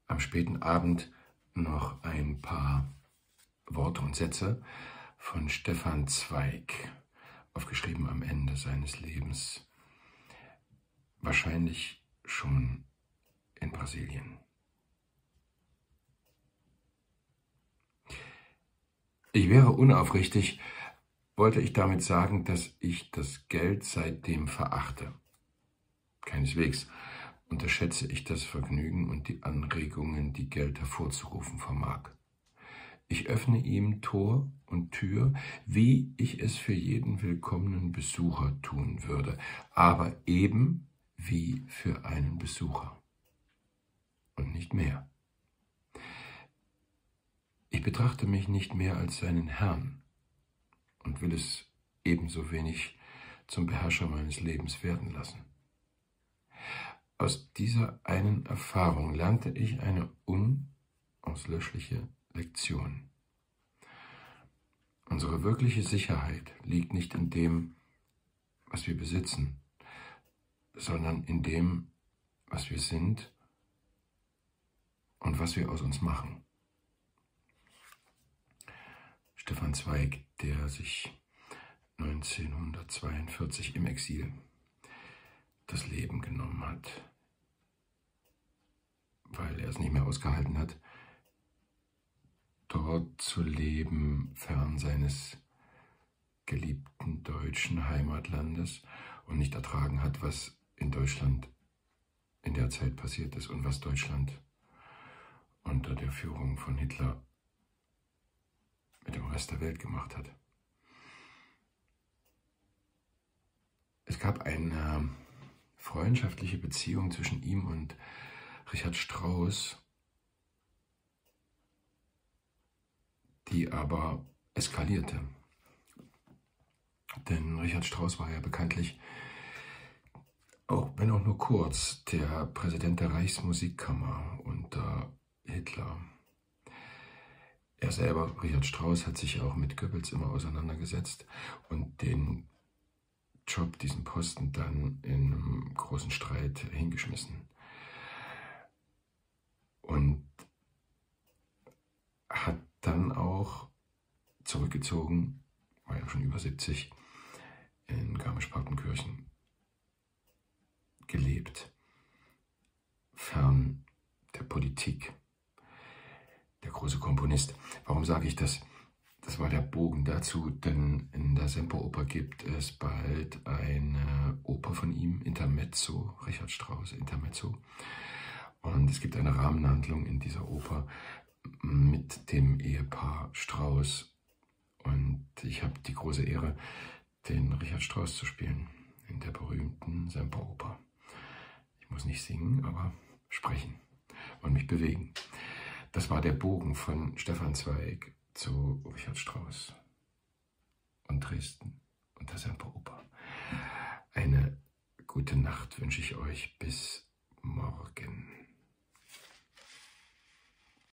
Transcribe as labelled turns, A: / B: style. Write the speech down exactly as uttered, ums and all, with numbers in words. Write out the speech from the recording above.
A: am späten Abend noch ein paar Worte und Sätze von Stefan Zweig, aufgeschrieben am Ende seines Lebens, wahrscheinlich schon in Brasilien. Ich wäre unaufrichtig, wollte ich damit sagen, dass ich das Geld seitdem verachte. Keineswegs unterschätze ich das Vergnügen und die Anregungen, die Geld hervorzurufen vermag. Ich öffne ihm Tor und Tür, wie ich es für jeden willkommenen Besucher tun würde, aber eben wie für einen Besucher und nicht mehr. Ich betrachte mich nicht mehr als seinen Herrn und will es ebenso wenig zum Beherrscher meines Lebens werden lassen. Aus dieser einen Erfahrung lernte ich eine unauslöschliche Lektion. Unsere wirkliche Sicherheit liegt nicht in dem, was wir besitzen, sondern in dem, was wir sind und was wir aus uns machen. Stefan Zweig, der sich neunzehnhundertzweiundvierzig im Exil das Leben genommen hat, weil er es nicht mehr ausgehalten hat, dort zu leben, fern seines geliebten deutschen Heimatlandes und nicht ertragen hat, was in Deutschland in der Zeit passiert ist und was Deutschland unter der Führung von Hitler mit dem Rest der Welt gemacht hat. Es gab eine freundschaftliche Beziehung zwischen ihm und Richard Strauss, die aber eskalierte. Denn Richard Strauss war ja bekanntlich, auch wenn auch nur kurz, der Präsident der Reichsmusikkammer unter Hitler. Er selber, Richard Strauss, hat sich auch mit Goebbels immer auseinandergesetzt und den Job, diesen Posten, dann in einem großen Streit hingeschmissen. Und hat dann auch zurückgezogen, war ja schon über siebzig, in Garmisch-Partenkirchen gelebt, fern der Politik. Der große Komponist. Warum sage ich das? Das war der Bogen dazu, denn in der Semperoper gibt es bald eine Oper von ihm, Intermezzo, Richard Strauss, Intermezzo. Und es gibt eine Rahmenhandlung in dieser Oper mit dem Ehepaar Strauss. Und ich habe die große Ehre, den Richard Strauss zu spielen in der berühmten Semperoper. Ich muss nicht singen, aber sprechen und mich bewegen. Das war der Bogen von Stefan Zweig zu Richard Strauss und Dresden und der Semperoper. Eine gute Nacht wünsche ich euch bis